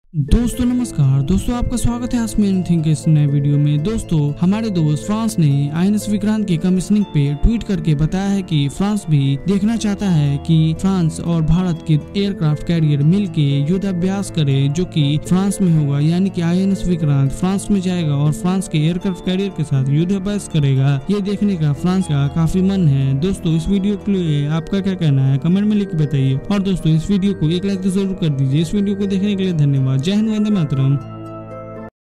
दोस्तों नमस्कार। दोस्तों आपका स्वागत है आसमान थिंक के इस नए वीडियो में। दोस्तों हमारे दोस्त फ्रांस ने आईएनएस विक्रांत के कमीशनिंग पे ट्वीट करके बताया है कि फ्रांस भी देखना चाहता है कि फ्रांस और भारत के एयरक्राफ्ट कैरियर मिलके युद्ध अभ्यास करे, जो कि फ्रांस में होगा। यानी कि आईएनएस विक्रांत फ्रांस में जाएगा और फ्रांस के एयरक्राफ्ट कैरियर के साथ युद्ध अभ्यास करेगा। ये देखने का फ्रांस का काफी मन है। दोस्तों इस वीडियो के लिए आपका क्या कहना है कमेंट में लिख के बताइए। और दोस्तों इस वीडियो को एक लाइक तो जरूर कर दीजिए। इस वीडियो को देखने के लिए धन्यवाद। जय हिंद, वंदे मातरम।